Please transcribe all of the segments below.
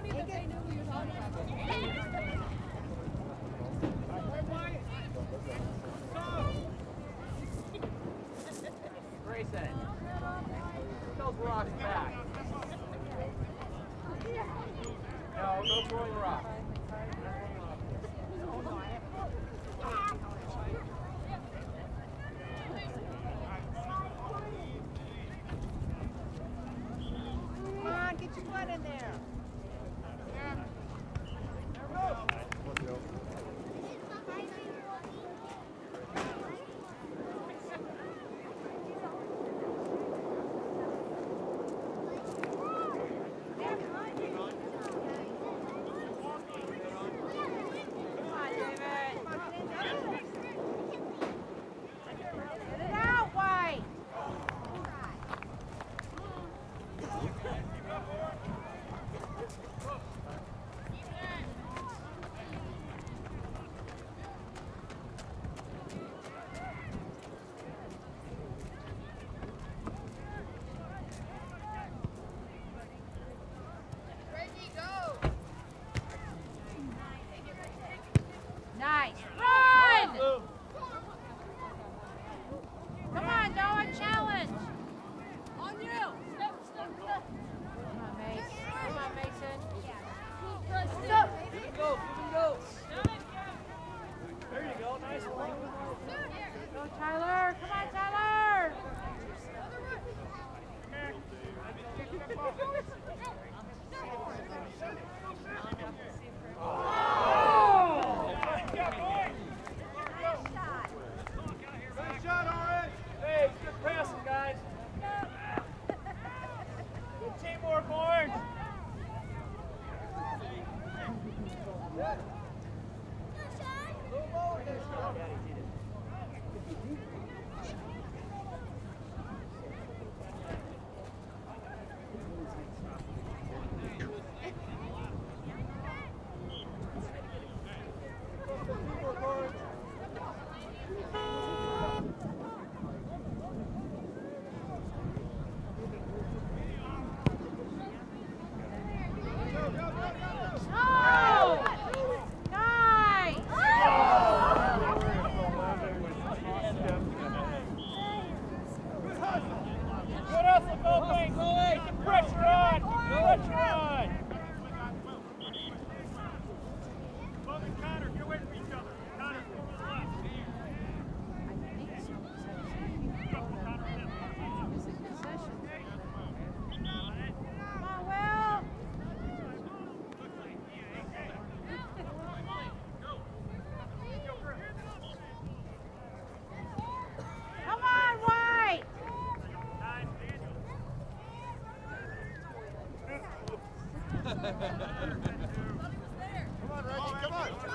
Grayson, those rocks back. No, no throwing rocks. Come on, get your butt in there. Nice. Run! Come on, Noah, challenge. On you. Come on, Mason. Come on, Mason. Stop. Go. There you go. Nice one. Go, Tyler. Come on, Tyler. Hey, good passing, guys. Good teamwork, Orange.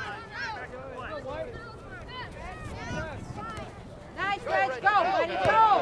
Nice, Reg, go, buddy, go!